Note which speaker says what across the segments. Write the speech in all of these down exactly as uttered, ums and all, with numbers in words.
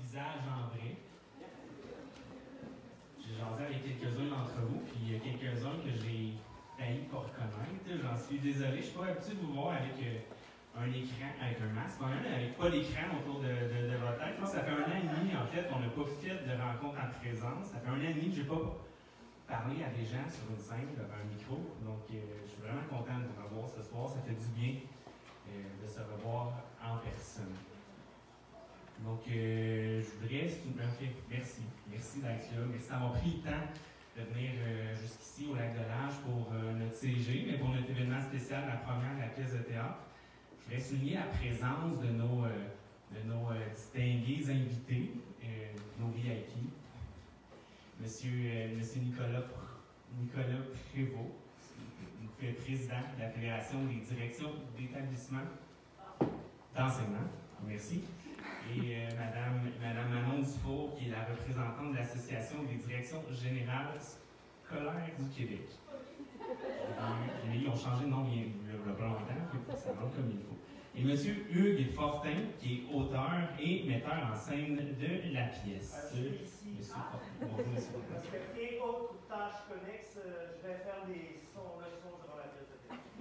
Speaker 1: visage en vrai. J'ai jasé avec quelques-uns d'entre vous, puis il y a quelques-uns que j'ai failli pas reconnaître. J'en suis désolé, je suis pas habitué de vous voir avec euh, un écran, avec un masque. Même avec pas d'écran autour de, de, de votre tête. Ça fait un an et demi, en fait, qu'on n'a pas fait de rencontre en présence. Ça fait un an et demi que j'ai pas parlé à des gens sur une scène, devant un micro. Donc, euh, je suis vraiment content de vous revoir ce soir. Ça fait du bien euh, de se revoir en personne. Donc, euh, je voudrais... Okay, merci. Merci d'être là. Merci d'avoir pris le temps de venir euh, jusqu'ici au Lac de l'Âge pour euh, notre C G, mais pour notre événement spécial, la première de la pièce de théâtre. Je voudrais souligner la présence de nos, euh, de nos euh, distingués invités, euh, nos V I P. Monsieur, euh, Monsieur Nicolas, Nicolas Prévost, président de la Fédération des directions d'établissement d'enseignement. Merci. Et euh, Madame, Madame Manon Dufour, qui est la représentante de l'Association des directions générales scolaires du Québec. Et ils ont changé de nom il y a pas longtemps, ça va comme il faut. Et Monsieur Hugues Fortin, qui est auteur et metteur en scène de la pièce.
Speaker 2: Euh, je suis ici.
Speaker 1: Monsieur Fortin. Bonjour, Monsieur Fortin.
Speaker 2: Parce que, et autres tâches connexes, euh, je vais faire des sons, leçons durant la pièce de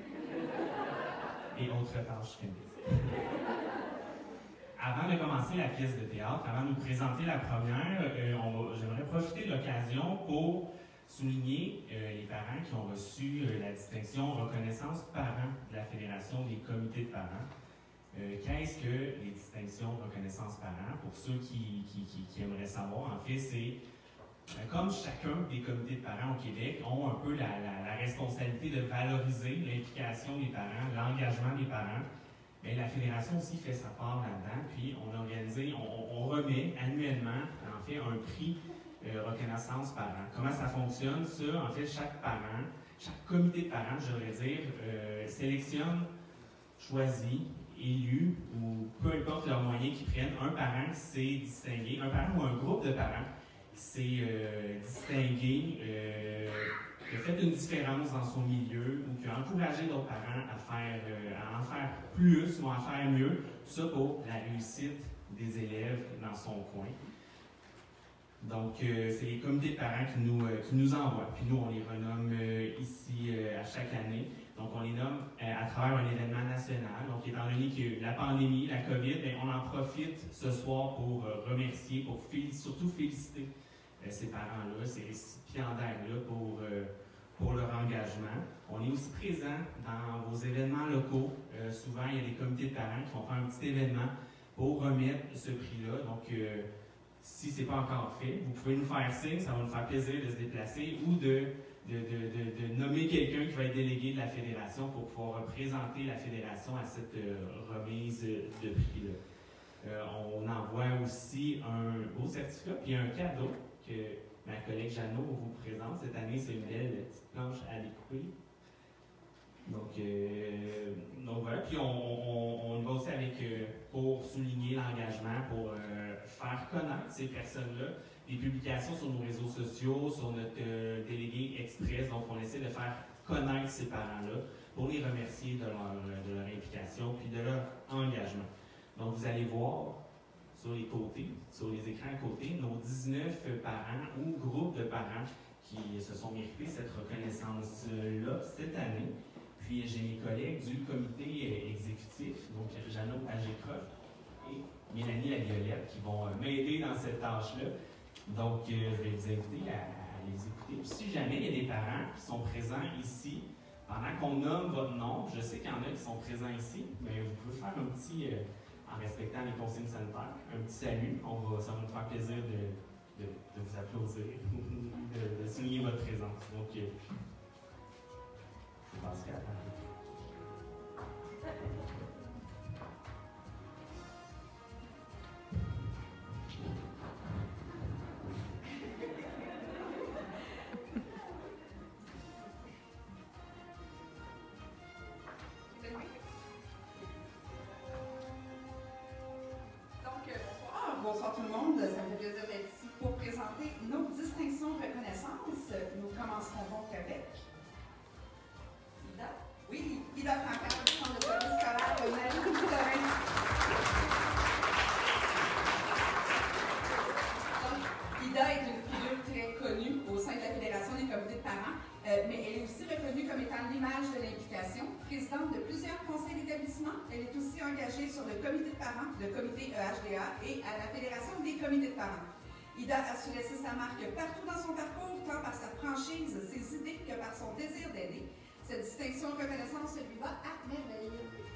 Speaker 2: théâtre.
Speaker 1: Et autres tâches connexes. Avant de commencer la pièce de théâtre, avant de nous présenter la première, euh, j'aimerais profiter de l'occasion pour souligner euh, les parents qui ont reçu euh, la distinction reconnaissance parents de la Fédération des comités de parents. Euh, Qu'est-ce que les distinctions reconnaissance parents? Pour ceux qui, qui, qui, qui aimeraient savoir, en fait, c'est euh, comme chacun des comités de parents au Québec ont un peu la, la, la responsabilité de valoriser l'implication des parents, l'engagement des parents. Bien, la Fédération aussi fait sa part là-dedans, puis on a organisé, on, on remet annuellement, en fait, un prix euh, reconnaissance parents. Comment ça fonctionne? Ça, en fait, chaque parent, chaque comité de parents, je devrais dire, euh, sélectionne, choisit, élu, ou peu importe leurs moyens qu'ils prennent, un parent qui s'est distingué, un parent ou un groupe de parents qui s'est euh, distingué, euh, qui a fait une différence dans son milieu ou qui a encouragé d'autres parents à, faire, euh, à en faire plus ou à en faire mieux, tout ça pour la réussite des élèves dans son coin. Donc, euh, c'est les comités de parents qui nous, euh, qui nous envoient. Puis nous, on les renomme euh, ici euh, à chaque année. Donc, on les nomme euh, à travers un événement national. Donc, étant donné que la pandémie, la COVID, bien, on en profite ce soir pour euh, remercier, pour fél- surtout féliciter euh, ces parents-là, ces récipiendaires-là pour, euh, pour leur engagement. On est aussi présent dans vos événements locaux. Euh, souvent, il y a des comités de parents qui vont faire un petit événement pour remettre ce prix-là. Donc, euh, si ce n'est pas encore fait, vous pouvez nous faire signe, ça va nous faire plaisir de se déplacer ou de, de, de, de, de nommer quelqu'un qui va être délégué de la Fédération pour pouvoir représenter la Fédération à cette euh, remise de prix-là. Euh, on envoie aussi un beau certificat puis un cadeau que ma collègue Jeannot vous présente. Cette année, c'est une belle petite planche à découper. Donc, euh, donc voilà, puis on, on, on y va aussi avec, euh, pour souligner l'engagement, pour euh, faire connaître ces personnes-là, des publications sur nos réseaux sociaux, sur notre euh, délégué express. Donc, on essaie de faire connaître ces parents-là pour les remercier de leur, de leur implication puis de leur engagement. Donc, vous allez voir sur les côtés, sur les écrans à côté, nos dix-neuf parents ou groupes de parents qui se sont mérités cette reconnaissance-là cette année. Puis j'ai mes collègues du comité exécutif, donc Jeannot Agécroft et Mélanie Laviolette, qui vont m'aider dans cette tâche-là. Donc, euh, je vais vous inviter à, à les écouter. Puis si jamais il y a des parents qui sont présents ici, pendant qu'on nomme votre nom, je sais qu'il y en a qui sont présents ici, mais vous pouvez faire un petit, euh, en respectant les consignes sanitaires, un petit salut. On va, ça va nous faire plaisir de, de, de vous applaudir, de, de souligner votre présence. Donc, euh, je pense qu'à la
Speaker 3: Bonsoir tout le monde, ça me fait plaisir d'être ici pour présenter nos distinctions reconnaissance. Nous commencerons donc avec Ida. Oui, Ida Francard, du centre de service scolaire de Marie-Victorin. l'éducation, présidente de plusieurs conseils d'établissement. Elle est aussi engagée sur le comité de parents, le comité E H D A et à la Fédération des comités de parents. Ida a su laisser sa marque partout dans son parcours, tant par sa franchise, ses idées que par son désir d'aider. Cette distinction reconnaissance lui va à merveille.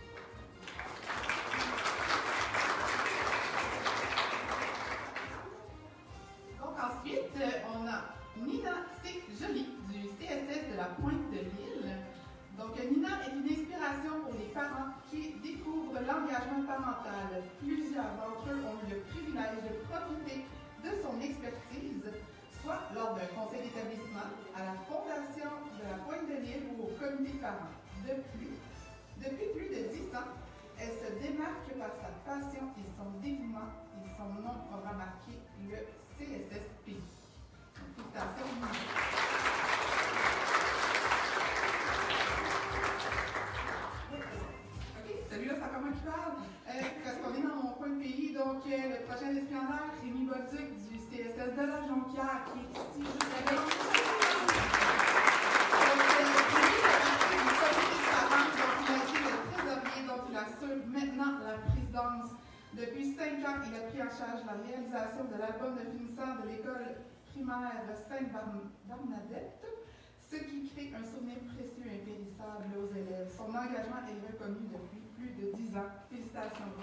Speaker 4: Donc ensuite, on a Nina C. Joly du C S S de la Pointe de l'Île. Donc Nina est une inspiration pour les parents qui découvrent l'engagement parental. Plusieurs d'entre eux ont eu le privilège de profiter de son expertise, soit lors d'un conseil d'établissement, à la Fondation de la Pointe de l'Île ou au comité de parents. Depuis, depuis plus de dix ans, elle se démarque par sa passion et son dévouement, et son nom aura marqué le C S S P. Félicitations. OK, celui-là, c'est encore moi qui parle. Euh, parce qu'on est dans mon coin de pays, donc euh, le prochain espionneur, Rémi Bolduc du C S S de la Jonquière, qui est ici juste avec nous. Donc, euh, Rémi fait partie du comité de parents, donc il a été le trésorier, donc il assure maintenant la présidence. Depuis cinq ans, il a pris en charge la réalisation de l'album de finissant de l'école primaire Sainte-Bernadette, ce qui crée un souvenir précieux et impérissable aux élèves. Son engagement est reconnu depuis plus de dix ans. Félicitations.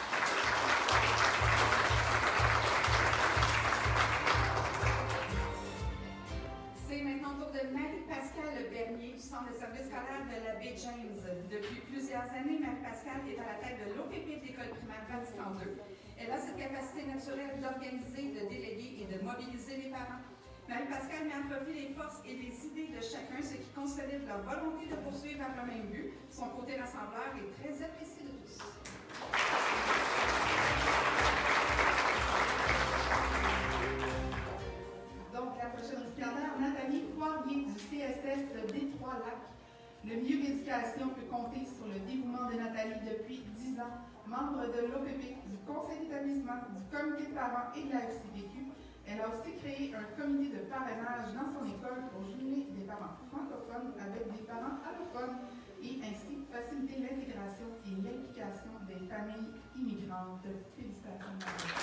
Speaker 3: C'est maintenant au tour de Marie-Pascale Bernier du Centre de service scolaire de l'abbé James. Depuis plusieurs années, Marie-Pascale est à la tête de l'O P P de l'école primaire Vatican deux. Elle a cette capacité naturelle d'organiser, de déléguer et de mobiliser les parents. Marie-Pascale met en profit les forces et les idées de chacun, ce qui consolide leur volonté de poursuivre vers le même but. Son côté rassembleur est très apprécié de tous.
Speaker 4: Donc, la prochaine récipiendaire, Nathalie Poirier du C S S des Trois-Lacs. Le milieu d'éducation peut compter sur le dévouement de Nathalie depuis dix ans. Membre de l'O P P, du conseil d'établissement, du comité de parents et de la F C P Q, elle a aussi créé un comité de parrainage dans son école pour jumeler des parents francophones avec des parents allophones et ainsi faciliter l'intégration et l'implication des familles immigrantes. Félicitations.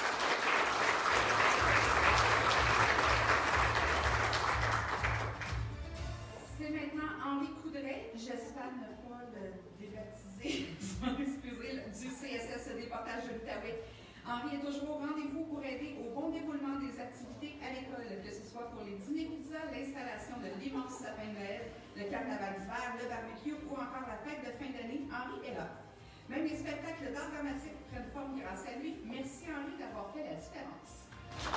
Speaker 3: C'est maintenant Henri Coudray, j'espère ne pas le débaptiser, excusez, du C S S des portages de l'Outaouais. Henri est toujours au rendez-vous pour aider au bon déroulement des activités à l'école, que ce soit pour les dîners pizza, l'installation de l'immense sapin de Noël, le carnaval d'hiver, le barbecue ou encore la fête de fin d'année. Henri est là. Même les spectacles d'art dramatique prennent forme grâce à lui. Merci Henri d'avoir fait la différence.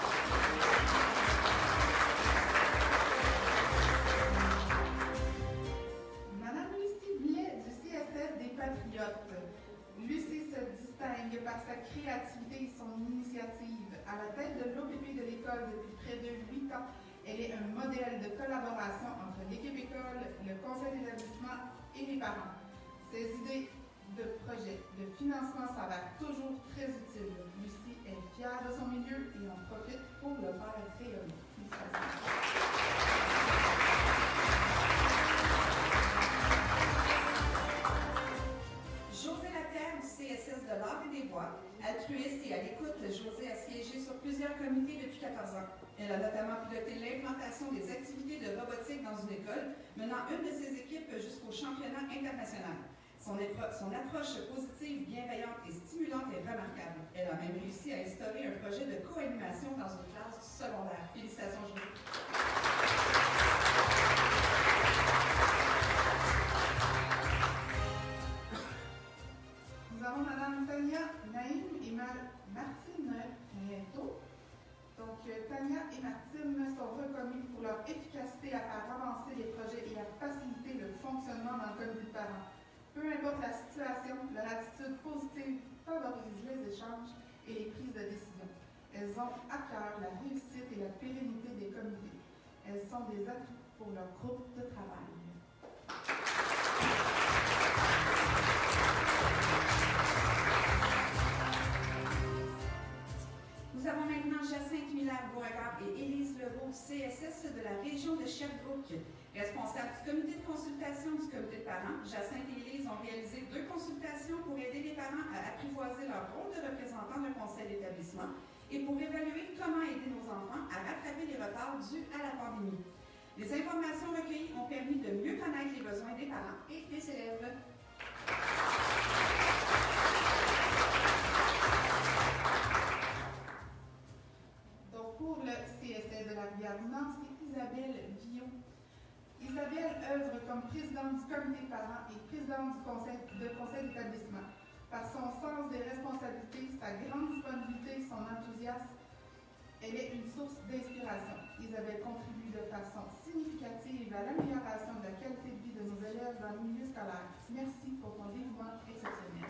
Speaker 4: Madame Lucie Blais du C S S des Patriotes. Lucie se distingue par sa créativité et son initiative. À la tête de l'O P P de l'école depuis près de huit ans, elle est un modèle de collaboration entre l'équipe école, le conseil d'établissement et les parents. Ses idées de projet de financement s'avèrent toujours très utiles. Lucie est fière de son milieu et en profite pour le faire rayonner.
Speaker 3: Josée Lapierre du C S S de l'Art et des Bois, altruiste et à l'écoute, Josée a siégé sur plusieurs comités depuis quatorze ans. Elle a notamment piloté l'implantation des activités de robotique dans une école, menant une de ses équipes jusqu'au championnat international. Son, son approche positive, bienveillante et stimulante est remarquable. Elle a même réussi à instaurer un projet de co-animation dans une classe secondaire. Félicitations, Josée.
Speaker 4: Nous avons Mme Tania Naïm et Martine Réto. Donc, Tania et Martine sont reconnues pour leur efficacité à faire avancer les projets et à faciliter le fonctionnement dans le comité de parents. Peu importe la situation, leur attitude positive favorise les échanges et les prises de décision. Elles ont à cœur la réussite et la pérennité des comités. Elles sont des atouts pour leur groupe de travail.
Speaker 3: Nous avons avons maintenant Jacinthe Miller-Beauregard et Élise Leroux, C S S de la région de Sherbrooke. Responsables du comité de consultation du comité de parents, Jacinthe et Élise ont réalisé deux consultations pour aider les parents à apprivoiser leur rôle de représentant d'un conseil d'établissement et pour évaluer comment aider nos enfants à rattraper les retards dus à la pandémie. Les informations recueillies ont permis de mieux connaître les besoins des parents et des élèves.
Speaker 4: Donc, pour le C S S de la Rivière-du-Nord, c'est Isabelle Viau. Isabelle œuvre comme présidente du comité de parents et présidente du conseil de conseil d'établissement. Par son sens des responsabilités, sa grande disponibilité, son enthousiasme, elle est une source d'inspiration. Isabelle contribue de façon significative à l'amélioration de la qualité de vie de nos élèves dans le milieu scolaire. Merci pour ton dévouement exceptionnel.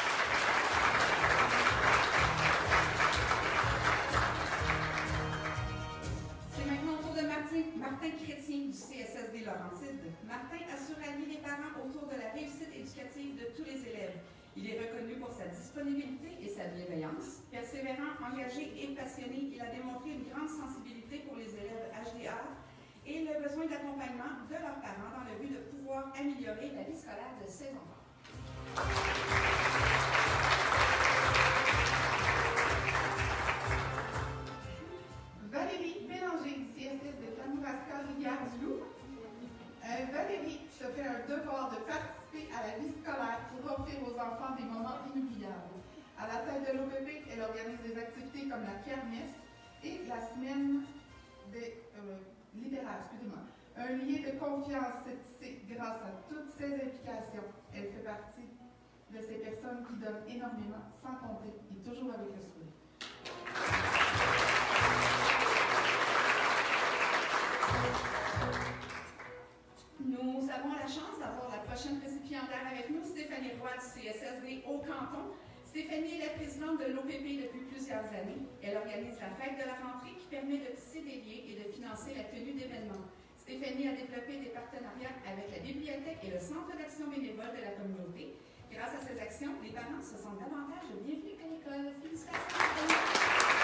Speaker 3: C'est maintenant au tour de Martin, Martin Chrétien du C S S des Laurentides. Martin assure à lui les parents autour de la réussite éducative de tous les élèves. Il est reconnu pour sa disponibilité et sa bienveillance. Persévérant, engagé et passionné, il a démontré une grande sensibilité pour les élèves H D A et le besoin d'accompagnement de leurs parents dans le but de pouvoir améliorer la vie scolaire de ses enfants.
Speaker 4: Valérie Bélanger du C S S de Kamouraska-Rivière-du-Loup. Euh, Valérie se fait un devoir de participer à la vie scolaire pour offrir aux enfants des moments inoubliables. À la tête de l'O P P, elle organise des activités comme la kermesse et la semaine des euh, littéraires, excusez-moi. Un lien de confiance s'est tissé grâce à toutes ses implications. Elle fait partie de ces personnes qui donnent énormément, sans compter, et toujours avec le sourire.
Speaker 3: Nous avons la chance d'avoir la prochaine récipiendaire avec nous, Stéphanie Roy du C S S des Hauts-Cantons. Stéphanie est la présidente de l'O P P depuis plusieurs années. Elle organise la fête de la rentrée qui permet de tisser des liens et de financer la tenue d'événements. Stéphanie a développé des partenariats avec la bibliothèque et le Centre d'action bénévole de la communauté. Grâce à ces actions, les parents se sentent davantage bienvenus à l'école. Félicitations!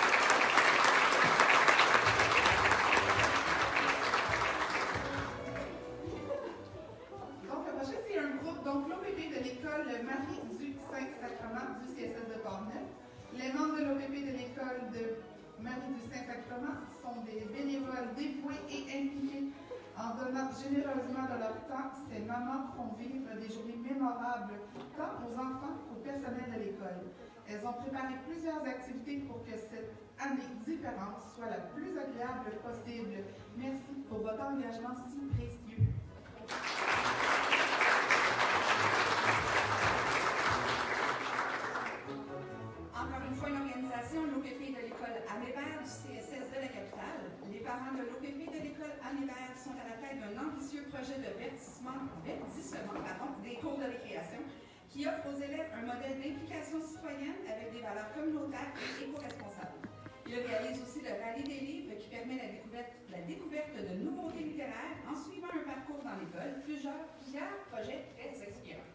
Speaker 4: Donc, l'O P P de l'école Marie du Saint-Sacrement du C S S de Portneuf. Les membres de l'O P P de l'école de Marie du Saint-Sacrement sont des bénévoles dévoués et impliqués en donnant généreusement de leur temps. Ces mamans font vivre des journées mémorables tant aux enfants qu'au personnel de l'école. Elles ont préparé plusieurs activités pour que cette année différente soit la plus agréable possible. Merci pour votre engagement si précieux.
Speaker 3: Encore une fois, une organisation, l'O P P de l'école Anne-Hébert du C S S de la capitale. Les parents de l'O P P de l'école Anne-Hébert sont à la tête d'un ambitieux projet de verdissement, verdissement pardon, des cours de récréation qui offre aux élèves un modèle d'implication citoyenne avec des valeurs communautaires et éco-responsables. Il réalise aussi le rallye des livres qui permet la découverte, la découverte de nouveautés littéraires en suivant un parcours dans l'école. Plusieurs, plusieurs projets très inspirants.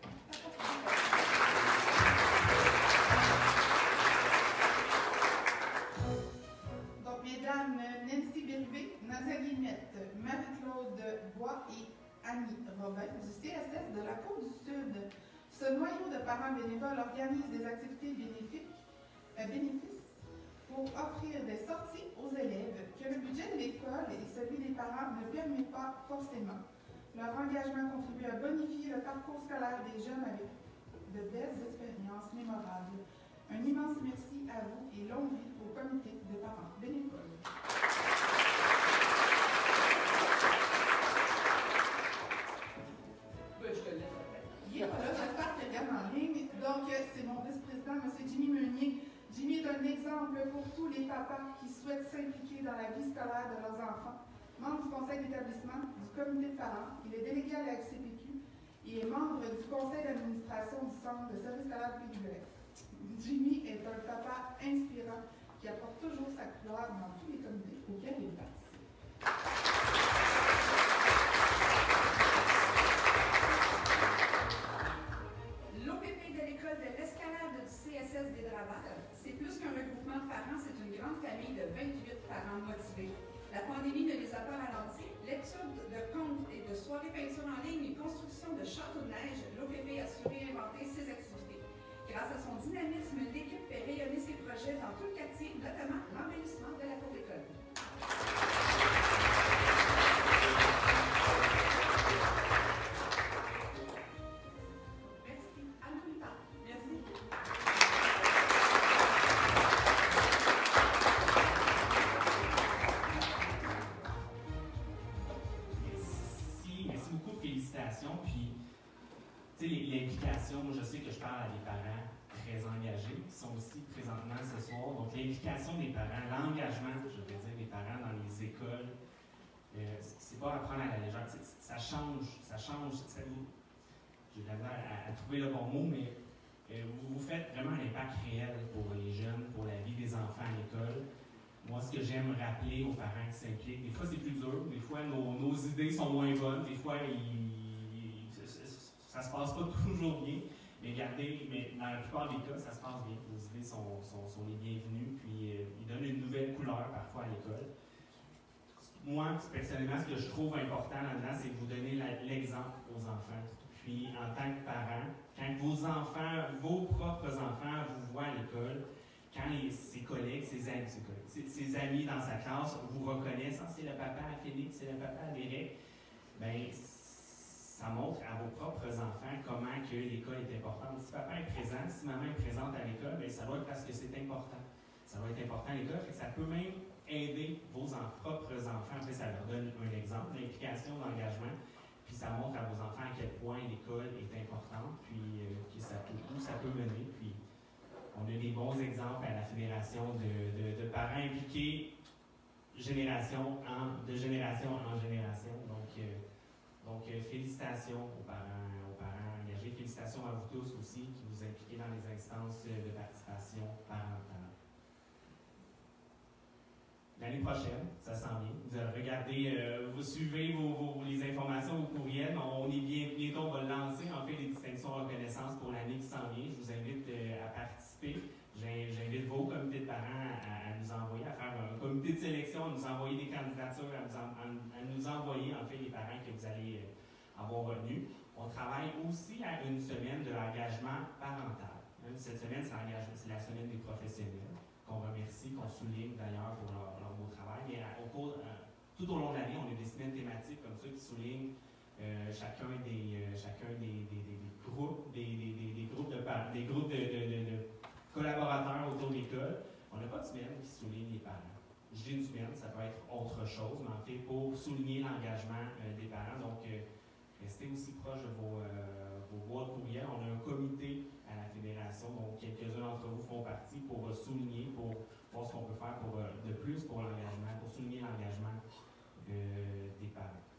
Speaker 4: Donc, mesdames Nancy Bérubé, Nadia Guillemette, Marie-Claude Bois et Annie Robin du C S S de la Côte-du-Sud. Ce noyau de parents bénévoles organise des activités bénéfiques, euh, bénéfices pour offrir des sorties aux élèves que le budget de l'école et celui des parents ne permet pas forcément. Leur engagement contribue à bonifier le parcours scolaire des jeunes avec de belles expériences mémorables. Un immense merci à vous et longue vie au comité de parents bénévoles.
Speaker 3: Ben, je te laisse.
Speaker 4: Yeah, là, j'espère qu'elle regarde en ligne. Donc, c'est mon vice-président, M. Jimmy Meunier. Jimmy est un exemple pour tous les papas qui souhaitent s'impliquer dans la vie scolaire de leurs enfants. Membre du conseil d'établissement, du comité de parents, il est délégué à la F C P Q et est membre du conseil d'administration du centre de service scolaire Pays-du-Grec. Jimmy est un papa inspirant qui apporte toujours sa couleur dans tous les comités auxquels il participe.
Speaker 3: L'O P P de l'école de l'escalade du C S S des Draveurs, c'est plus qu'un regroupement de parents, c'est une grande famille parents motivés. La pandémie ne les a pas ralentis. Lecture de contes et de soirées peinture en ligne et construction de châteaux de neige, l'O P P a su réinventer ses activités. Grâce à son dynamisme, l'équipe fait rayonner ses projets dans tout le quartier, notamment l'embellissement de la cour d'école. Merci. À tout le temps. Merci.
Speaker 1: Merci, merci beaucoup, félicitations. Puis, tu sais, l'implication, moi je sais que je parle à des parents très engagés qui sont aussi présentement ce soir. Donc, l'implication des parents, l'engagement, je veux dire, des parents dans les écoles, euh, c'est pas à prendre à la légère. Ça change, ça change. Ça, j'ai de la misère à, à trouver le bon mot, mais euh, vous, vous faites vraiment un impact réel pour les jeunes, pour la vie des enfants à l'école. Moi, ce que j'aime rappeler aux parents qui s'impliquent, des fois c'est plus dur, des fois nos, nos idées sont moins bonnes, des fois ils, ça se passe pas toujours bien, mais regardez, mais dans la plupart des cas, ça se passe bien. Vos idées sont, sont, sont les bienvenues, puis euh, ils donnent une nouvelle couleur parfois à l'école. Moi, personnellement, ce que je trouve important là-dedans, c'est que vous donnez l'exemple aux enfants. Puis, en tant que parent, quand vos enfants, vos propres enfants vous voient à l'école, quand les, ses collègues, ses amis, ses, collègues, ses, ses amis dans sa classe vous reconnaissent, ah, c'est le papa à Félix, c'est le papa à Derek, bien, ça montre à vos propres enfants comment que l'école est importante. Si papa est présent, si maman est présente à l'école, bien, ça doit être parce que c'est important. Ça va être important à l'école, fait que ça peut même aider vos en, propres enfants. Après, ça leur donne un exemple, l'implication, l'engagement, puis ça montre à vos enfants à quel point l'école est importante, puis euh, que ça peut, où ça peut mener. Puis on a des bons exemples à la Fédération de, de, de parents impliqués génération en, de génération en génération. Donc, euh, donc euh, félicitations aux parents, aux parents engagés. Félicitations à vous tous aussi qui vous impliquez dans les instances de participation parentale. L'année prochaine, ça s'en vient. Vous regardez, euh, vous suivez vos, vos, les informations au courriel. On est bien, bientôt, on va lancer en fait les distinctions reconnaissance pour l'année qui s'en vient. Je vous invite euh, à participer. J'invite vos comités de parents à, à nous envoyer, à faire un comité de sélection, à nous envoyer des candidatures, à nous, en, à nous envoyer en fait les parents que vous allez euh, avoir retenus. On travaille aussi à une semaine de l'engagement parental. Cette semaine, c'est la semaine des professionnels, qu'on remercie, qu'on souligne d'ailleurs pour leur, leur beau travail. Mais à, au cours, euh, tout au long de l'année, on a des semaines thématiques comme ça qui soulignent euh, chacun des euh, chacun des, des, des, des groupes, des, des, des, des groupes de des groupes de, de, de, de collaborateurs autour de l'école. On n'a pas de semaine qui souligne les parents. Je dis une semaine, ça peut être autre chose, mais en fait, pour souligner l'engagement euh, des parents. Donc, euh, restez aussi proche de vos, euh, vos boîtes courriels. On a un comité à la Fédération, donc quelques-uns d'entre vous font partie pour euh, souligner, pour voir ce qu'on peut faire pour, euh, de plus pour l'engagement, pour souligner l'engagement euh, des parents.